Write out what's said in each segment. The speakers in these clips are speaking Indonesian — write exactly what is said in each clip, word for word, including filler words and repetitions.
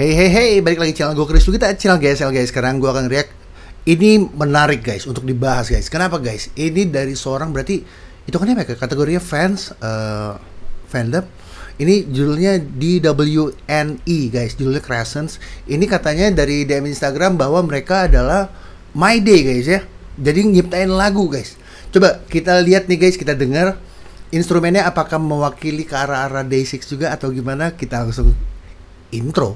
Hey hey hey, balik lagi channel gue Chris. Kita channel G S L guys. Sekarang gue akan react. Ini menarik guys untuk dibahas guys. Kenapa guys? Ini dari seorang, berarti itu kan apa ya? Kategorinya fans, uh, fandom. Ini judulnya D W N E guys. Judulnya Crescents. Ini katanya dari D M Instagram bahwa mereka adalah My Day guys ya. Jadi nyiptain lagu guys. Coba kita lihat nih guys, kita dengar instrumennya apakah mewakili ke arah-arah Day six juga atau gimana. Kita langsung intro.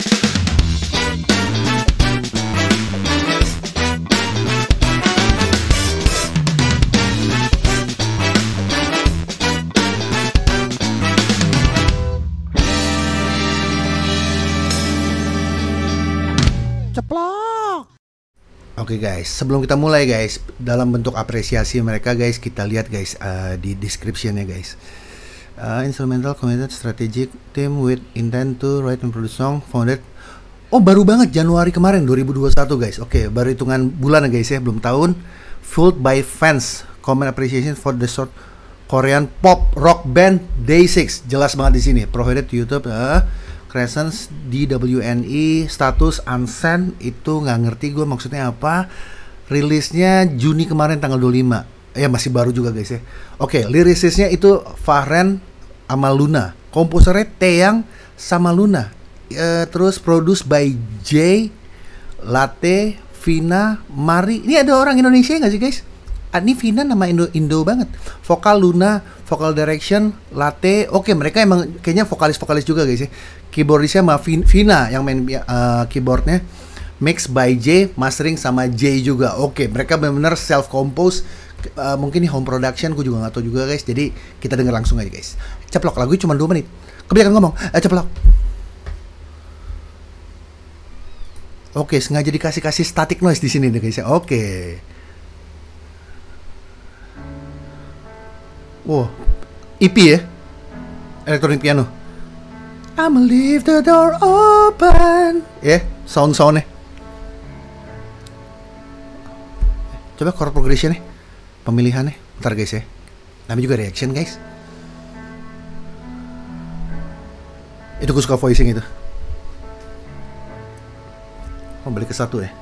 Ceplok. Oke okay guys, sebelum kita mulai guys, dalam bentuk apresiasi mereka guys, kita lihat guys uh, di description-nya guys. Uh, instrumental committed strategic team with intent to write and produce song founded. Oh, baru banget Januari kemarin dua ribu dua puluh satu guys. Oke, okay, baru hitungan bulan ya guys ya, belum tahun. Fueled by fans, comment appreciation for the short Korean pop rock band Day six. Jelas banget di sini. Provided to YouTube. Uh, Crescents D W N E status unsent, itu nggak ngerti gue maksudnya apa. Rilisnya Juni kemarin tanggal dua puluh lima. Ya masih baru juga guys ya. Oke, okay, lyricistnya itu Fahren sama Luna. Komposernya Taeyang sama Luna. Uh, terus produced by J, Latte, Vina, Mari. Ini ada orang Indonesia nggak sih guys? Ah, ini Vina nama Indo Indo banget. Vokal Luna, vocal direction Latte. Oke, mereka emang kayaknya vokalis-vokalis juga guys ya. Keyboardisnya sama Vina yang main uh, keyboardnya. Mix by J, mastering sama J juga. Oke, mereka benar-benar self compose. Uh, mungkin ini home production, gue juga nggak tahu juga guys. Jadi kita dengar langsung aja guys. Ceplok, lagu cuma dua menit. Kebanyakan ngomong. Eh, ceplok. Oke, sengaja dikasih-kasih static noise di sini deh guys ya. Oke. Wow, E P ya, electronic piano. I'ma leave the door open. Ya, yeah, sound-soundnya. Coba chord progressionnya, pemilihannya. Ntar guys ya. Namanya juga reaction guys. Itu gue suka voicing itu. Oh, balik ke satu ya.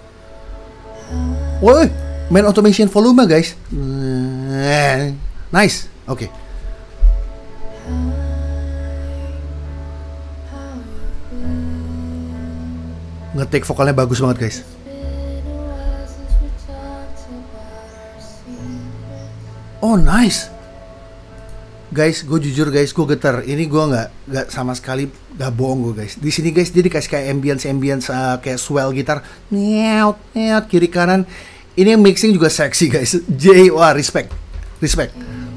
Woi, main automation volume guys. Nice, oke. Okay. Ngetik vokalnya bagus banget guys. Oh nice, guys. Gue jujur guys, gue getar. Ini gue nggak nggak sama sekali nggak bohong gue guys. Di sini guys, dia dikasih kayak ambience ambience uh, kayak swell gitar, nyeot nyeot kiri kanan. Ini yang mixing juga seksi guys. J, wah respect, respect.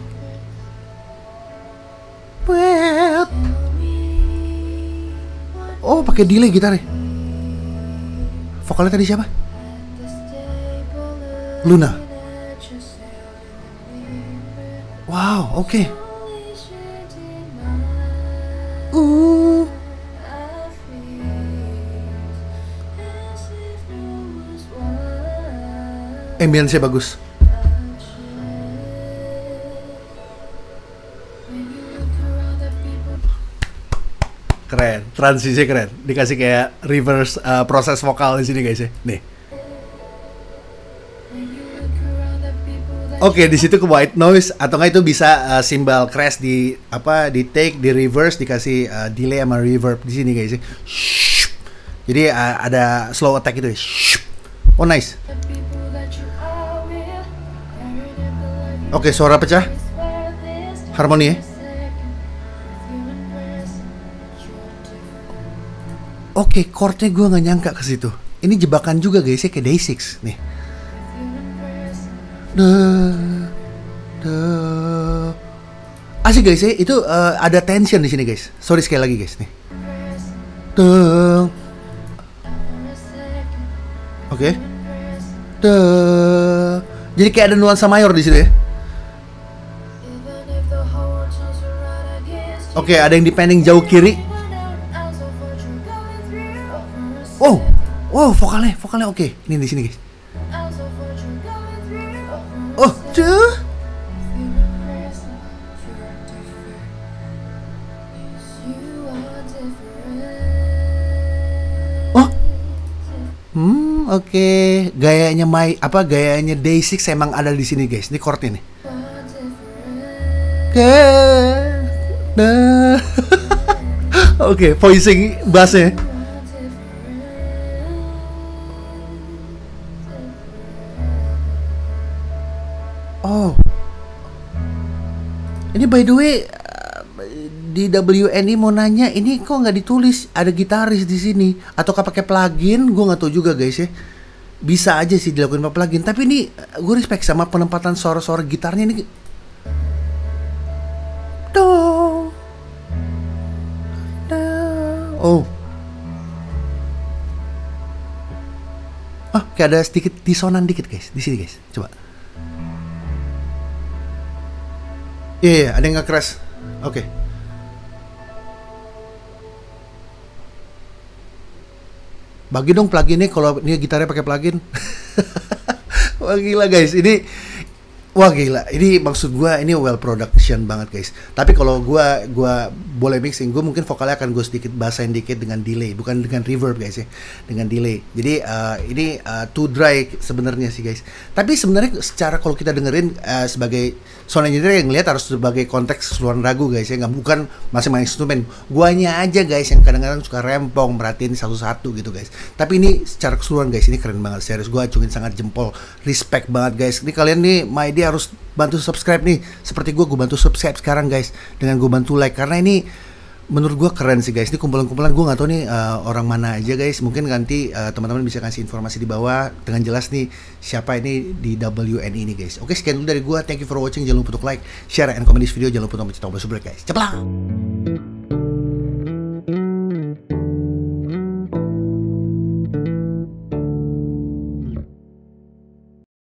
Oh, pakai delay gitarnya. Vokalnya tadi siapa? Luna. Wow, oke. Okay. Uh. Ambience-nya bagus. Keren, transisi keren. Dikasih kayak reverse uh, proses vokal di sini guys ya. Nih. Oke, okay, di situ ke white noise atau nggak itu bisa uh, simbol crash di apa di take, di reverse dikasih uh, delay sama reverb di sini guys ya. Shhh. Jadi uh, ada slow attack itu ya. Shhh. Oh nice. Oke, okay, suara pecah. Harmoni ya. Oke, okay, chordnya gue nggak nyangka ke situ. Ini jebakan juga guys ya, kayak Day six nih. Duh, duh. Asik guys ya, itu uh, ada tension di sini guys. Sorry sekali lagi guys nih. Duh. Oke. Okay. Duh. Jadi kayak ada nuansa mayor di sini ya. Oke, okay, ada yang dipending jauh kiri. Oh, wow, vokalnya, vokalnya oke. Okay. Ini di sini guys. Oh, cuh. Hmm, oke. Okay. Gayanya my apa gayanya Day six emang ada di sini, guys. Ini chordnya nih. Oke. Nah. Oke, okay, voicing bassnya. Oh. Ini by the way di W N I mau nanya, ini kok nggak ditulis ada gitaris di sini ataukah pakai plugin? Gue nggak tahu juga guys ya. Bisa aja sih dilakukan pakai plugin, tapi ini gue respect sama penempatan suara-suara gitarnya ini. Do. Oh. Ah, kayak ada sedikit disonan dikit guys di sini guys. Coba. Iya, yeah, yeah, ada yang nggak keras. Oke. Okay. Bagi dong pluginnya kalau ini gitarnya pakai plugin. Wah gila guys, ini wah gila. Ini maksud gua ini well production banget guys. Tapi kalau gua gua boleh mixing, gua mungkin vokalnya akan gue sedikit basahin dikit dengan delay, bukan dengan reverb guys ya, dengan delay. Jadi uh, ini uh, too dry sebenarnya sih guys. Tapi sebenarnya secara kalau kita dengerin uh, sebagai sound engineer yang ngeliat harus sebagai konteks keseluruhan lagu guys ya, nggak bukan masing-masing instrumen. Guanya aja guys yang kadang-kadang suka rempong merhatiin satu-satu gitu guys. Tapi ini secara keseluruhan guys ini keren banget, serius gue acungin sangat jempol, respect banget guys. Ini kalian nih My Day harus bantu subscribe nih, seperti gue gue bantu subscribe sekarang guys dengan gue bantu like, karena ini menurut gue keren sih guys. Ini kumpulan-kumpulan gue nggak tahu nih uh, orang mana aja guys. Mungkin nanti uh, teman-teman bisa kasih informasi di bawah dengan jelas nih siapa ini di W N I ini guys. Oke, sekian dulu dari gue. Thank you for watching. Jangan lupa untuk like, share, and comment this video. Jangan lupa untuk mencet tombol subscribe guys. Ceplah.